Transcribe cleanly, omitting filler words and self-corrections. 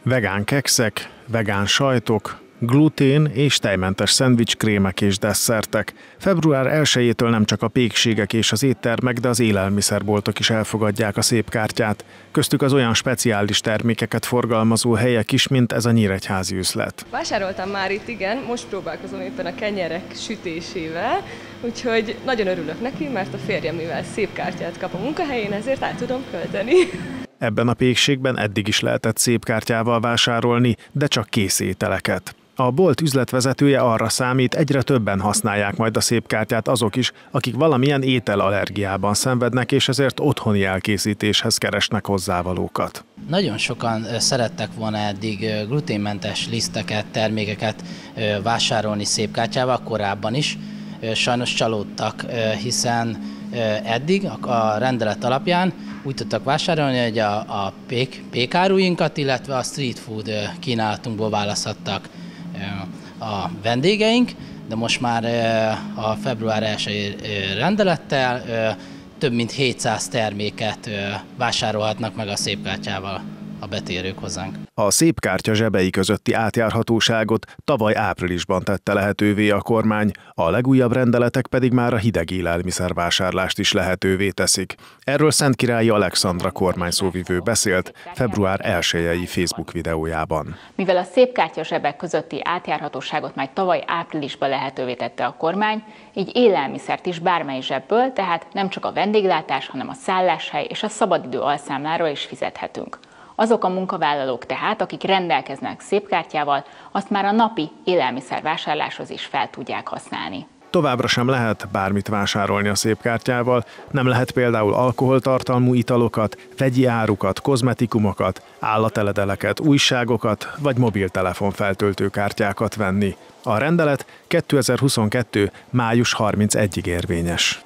Vegán kekszek, vegán sajtok, glutén és tejmentes szendvicskrémek és desszertek. Február 1-től nem csak a pékségek és az éttermek, de az élelmiszerboltok is elfogadják a szép kártyát. Köztük az olyan speciális termékeket forgalmazó helyek is, mint ez a nyíregyházi üzlet. Vásároltam már itt, igen, most próbálkozom éppen a kenyerek sütésével, úgyhogy nagyon örülök neki, mert a férjem, mivel szép kártyát kap a munkahelyén, ezért el tudom költeni. Ebben a pékségben eddig is lehetett szép kártyával vásárolni, de csak készételeket. A bolt üzletvezetője arra számít, egyre többen használják majd a szép kártyát azok is, akik valamilyen ételallergiában szenvednek, és ezért otthoni elkészítéshez keresnek hozzávalókat. Nagyon sokan szerettek volna eddig gluténmentes liszteket, termékeket vásárolni szép kártyával, korábban is. Sajnos csalódtak, hiszen eddig a rendelet alapján úgy tudtak vásárolni, hogy a pékáruinkat, illetve a street food kínálatunkból választhattak a vendégeink, de most már a február 1-i rendelettel több mint 700 terméket vásárolhatnak meg a szép kártyával a betérők hozzánk. A szép kártya zsebei közötti átjárhatóságot tavaly áprilisban tette lehetővé a kormány, a legújabb rendeletek pedig már a hideg élelmiszervásárlást is lehetővé teszik. Erről Szentkirályi Alexandra kormányszóvivő beszélt február 1-i Facebook videójában. Mivel a szép kártya zsebek közötti átjárhatóságot már tavaly áprilisban lehetővé tette a kormány, így élelmiszert is bármely zsebből, tehát nem csak a vendéglátás, hanem a szálláshely és a szabadidő alszámláról is fizethetünk. Azok a munkavállalók tehát, akik rendelkeznek szép kártyával, azt már a napi élelmiszervásárláshoz is fel tudják használni. Továbbra sem lehet bármit vásárolni a szép kártyával, nem lehet például alkoholtartalmú italokat, vegyi árukat, kozmetikumokat, állateledeleket, újságokat vagy mobiltelefon feltöltőkártyákat venni. A rendelet 2022. május 31-ig érvényes.